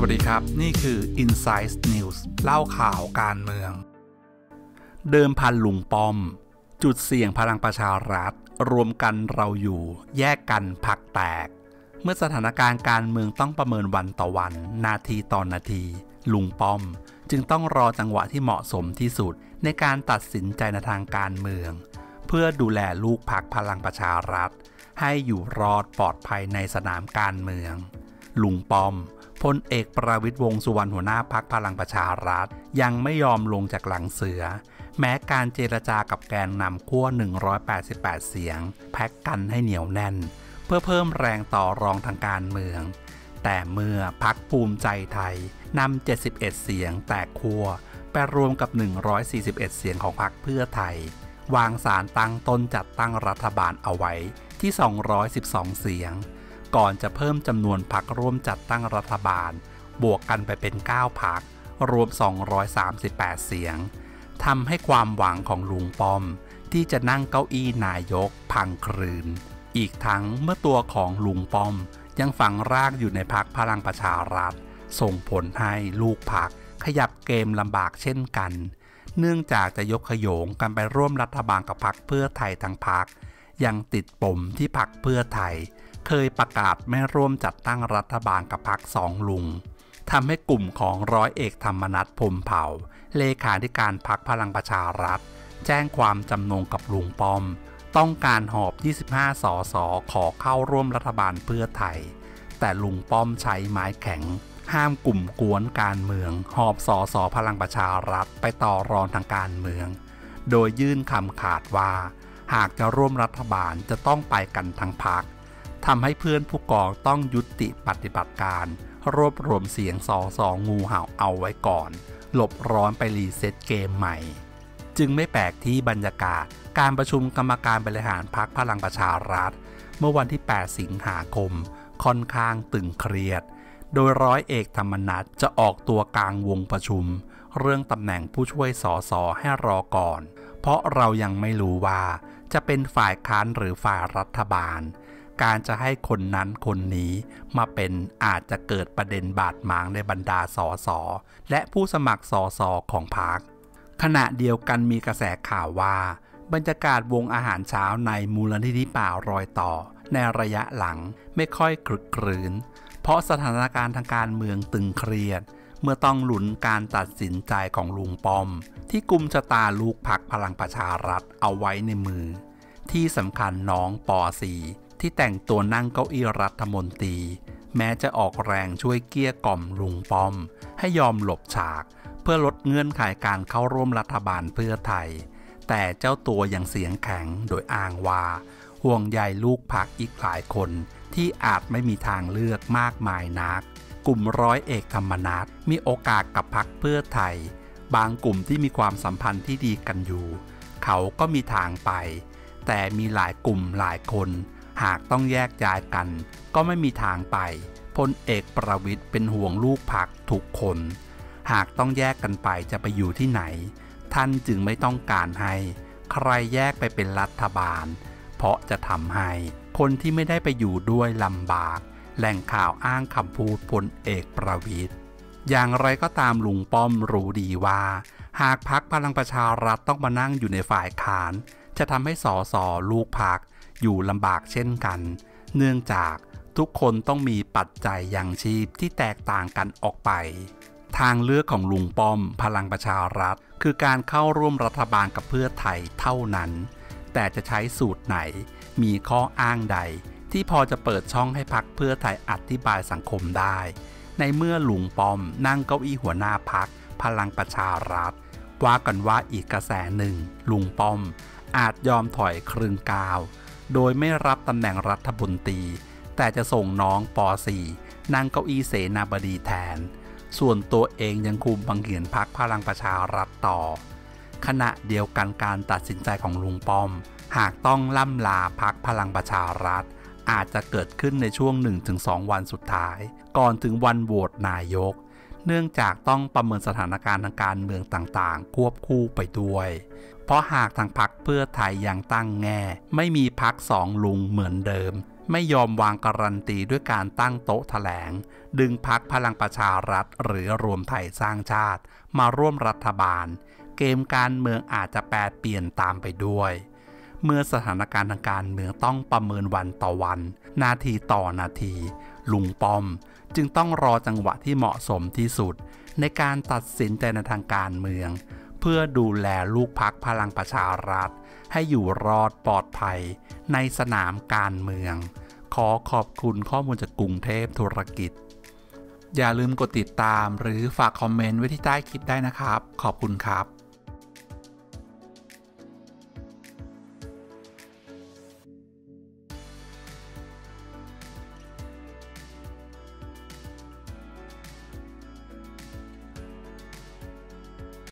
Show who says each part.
Speaker 1: วัสดีครับนี่คือ Insight News เล่าข่าวการเมืองเดิมพันลุงป้อมจุดเสี่ยงพลังประชารัฐรวมกันเราอยู่แยกกันพรรคแตกเมื่อสถานการณ์การเมืองต้องประเมินวันต่อวันนาทีต่อนาทีลุงป้อมจึงต้องรอจังหวะที่เหมาะสมที่สุดในการตัดสินใจในทางการเมืองเพื่อดูแลลูกพรรคพลังประชารัฐให้อยู่รอดปลอดภัยในสนามการเมืองลุงป้อมพลเอกประวิตรวงษ์สุวรรณหัวหน้าพรรคพลังประชารัฐยังไม่ยอมลงจากหลังเสือแม้การเจรจากับแกนนำขั้ว188เสียงแพ็กกันให้เหนียวแน่นเพื่อเพิ่มแรงต่อรองทางการเมืองแต่เมื่อพรรคภูมิใจไทยนำ71เสียงแตกขั้วไปรวมกับ141เสียงของพรรคเพื่อไทยวางศาลตั้งต้นจัดตั้งรัฐบาลเอาไว้ที่212เสียงก่อนจะเพิ่มจำนวนพรรคร่วมจัดตั้งรัฐบาลบวกกันไปเป็น9พรรครวม238เสียงทำให้ความหวังของลุงป้อมที่จะนั่งเก้าอี้นายกพังคลืนอีกทั้งเมื่อตัวของลุงป้อมยังฝังรากอยู่ในพรรคพลังประชารัฐส่งผลให้ลูกพรรคขยับเกมลำบากเช่นกันเนื่องจากจะยกขโยงกันไปร่วมรัฐบาลกับพรรคเพื่อไทยทั้งพรรคยังติดปมที่พรรคเพื่อไทยเคยประกาศไม่ร่วมจัดตั้งรัฐบาลกับพรรคสองลุงทำให้กลุ่มของร้อยเอกธรรมนัสพรหมเผ่าเลขาธิการพรรคพลังประชารัฐแจ้งความจำนงกับลุงป้อมต้องการหอบ25 สสขอเข้าร่วมรัฐบาลเพื่อไทยแต่ลุงป้อมใช้ไม้แข็งห้ามกลุ่มกวนการเมืองหอบสสพลังประชารัฐไปต่อรองทางการเมืองโดยยื่นคำขาดว่าหากจะร่วมรัฐบาลจะต้องไปกันทั้งพรรคทำให้เพื่อนผู้กองต้องยุติปฏิบัติการรวบรวมเสียงสสงูเห่าเอาไว้ก่อนหลบร้อนไปรีเซ็ตเกมใหม่จึงไม่แปลกที่บรรยากาศการประชุมกรรมการบริหารพรรคพลังประชารัฐเมื่อวันที่8สิงหาคมค่อนข้างตึงเครียดโดยร้อยเอกธรรมนัสจะออกตัวกลางวงประชุมเรื่องตำแหน่งผู้ช่วยสสให้รอก่อนเพราะเรายังไม่รู้ว่าจะเป็นฝ่ายค้านหรือฝ่ายรัฐบาลการจะให้คนนั้นคนนี้มาเป็นอาจจะเกิดประเด็นบาดหมางในบรรดาสสและผู้สมัครสสของพรรคขณะเดียวกันมีกระแสข่าวว่าบรรยากาศวงอาหารเช้าในมูลนิธิป่ารอยต่อในระยะหลังไม่ค่อยคลึกครื้นเพราะสถานการณ์ทางการเมืองตึงเครียดเมื่อต้องลุ้นการตัดสินใจของลุงป้อมที่กุมชะตาลูกพรรคพลังประชารัฐเอาไว้ในมือที่สำคัญน้องป.4ที่แต่งตัวนั่งเก้าอี้รัฐมนตรีแม้จะออกแรงช่วยเกลี้ยกล่อมลุงป้อมให้ยอมหลบฉากเพื่อลดเงื่อนไขการเข้าร่วมรัฐบาลเพื่อไทยแต่เจ้าตัวยังเสียงแข็งโดยอ้างว่าห่วงใยลูกพรรคอีกหลายคนที่อาจไม่มีทางเลือกมากมายนักกลุ่มร้อยเอกธรรมนัสมีโอกาสกับพรรคเพื่อไทยบางกลุ่มที่มีความสัมพันธ์ที่ดีกันอยู่เขาก็มีทางไปแต่มีหลายกลุ่มหลายคนหากต้องแยกย้ายกันก็ไม่มีทางไปพลเอกประวิตรเป็นห่วงลูกพรรคทุกคนหากต้องแยกกันไปจะไปอยู่ที่ไหนท่านจึงไม่ต้องการให้ใครแยกไปเป็นรัฐบาลเพราะจะทำให้คนที่ไม่ได้ไปอยู่ด้วยลำบากแหล่งข่าวอ้างคำพูดพลเอกประวิตรอย่างไรก็ตามลุงป้อมรู้ดีว่าหากพรรคพลังประชารัฐต้องมานั่งอยู่ในฝ่ายค้านจะทำให้สสลูกพรรคอยู่ลำบากเช่นกันเนื่องจากทุกคนต้องมีปัจจัยยังชีพที่แตกต่างกันออกไปทางเลือกของลุงป้อมพลังประชารัฐคือการเข้าร่วมรัฐบาลกับเพื่อไทยเท่านั้นแต่จะใช้สูตรไหนมีข้ออ้างใดที่พอจะเปิดช่องให้พรรคเพื่อไทยอธิบายสังคมได้ในเมื่อลุงป้อมนั่งเก้าอี้หัวหน้าพรรคพลังประชารัฐว่ากันว่าอีกกระแสหนึ่งลุงป้อมอาจยอมถอยครึ่งก้าวโดยไม่รับตำแหน่งรัฐมนตรีแต่จะส่งน้องป.4 นั่งเก้าอี้เสนาบดีแทนส่วนตัวเองยังคุมบังเหียนพรรคพลังประชารัฐต่อขณะเดียวกันการตัดสินใจของลุงป้อมหากต้องล่ำลาพรรคพลังประชารัฐอาจจะเกิดขึ้นในช่วง 1-2 วันสุดท้ายก่อนถึงวันโหวตนายกเนื่องจากต้องประเมินสถานการณ์ทางการเมืองต่างๆควบคู่ไปด้วยเพราะหากทางพรรคเพื่อไทยยังตั้งแง่ไม่มีพรรคสองลุงเหมือนเดิมไม่ยอมวางการันตีด้วยการตั้งโต๊ะแถลงดึงพรรคพลังประชารัฐหรือรวมไทยสร้างชาติมาร่วมรัฐบาลเกมการเมืองอาจจะแปรเปลี่ยนตามไปด้วยเมื่อสถานการณ์ทางการเมืองต้องประเมินวันต่อวันนาทีต่อนาทีลุงป้อมจึงต้องรอจังหวะที่เหมาะสมที่สุดในการตัดสินใจในทางการเมืองเพื่อดูแลลูกพรรคพลังประชารัฐให้อยู่รอดปลอดภัยในสนามการเมืองขอขอบคุณข้อมูลจากกรุงเทพธุรกิจอย่าลืมกดติดตามหรือฝากคอมเมนต์ไว้ที่ใต้คลิปได้นะครับขอบคุณครับ